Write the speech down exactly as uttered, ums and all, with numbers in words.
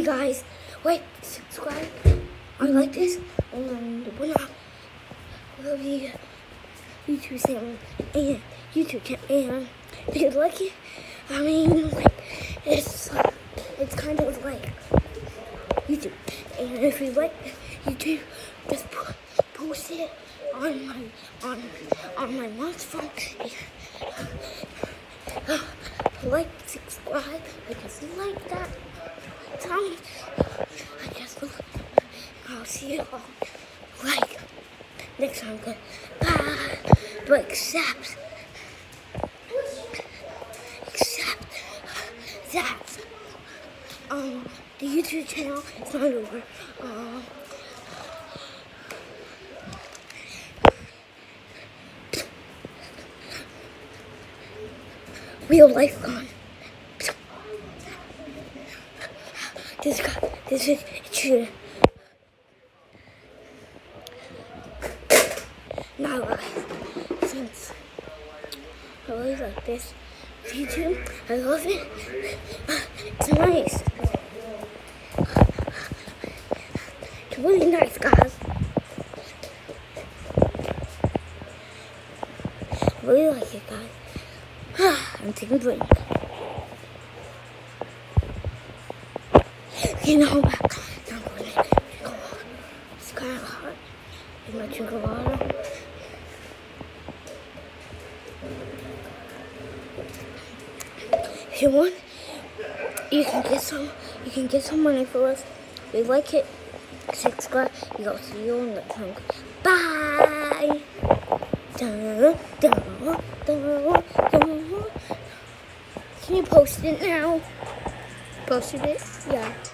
Hey guys, like, subscribe, I like this, and when I will be YouTube channel and YouTube channel, and if you like it, I mean, like, it's, it's kind of like YouTube, and if you like YouTube, just post it on my, on, on my mom's phone, and, like, subscribe, because you like that. Tell me, I guess I'll see you all like next time. Good. Bye. But except, except that um the YouTube channel is not over. Um, real life gone. This guy, this is true. Now, guys, since I really like this YouTube, I love it. It's nice. It's really nice, guys. I really like it, guys. I'm taking a drink. You know, I'm back. Now I'm going to drink a water. It's kind of hot. I'm going to drink a water. If you want, you can get some. You can get some money for us. If you like it, subscribe. You go see you on the next time. Bye. Dun, dun, dun, dun. Can you post it now? Posted it? Yeah.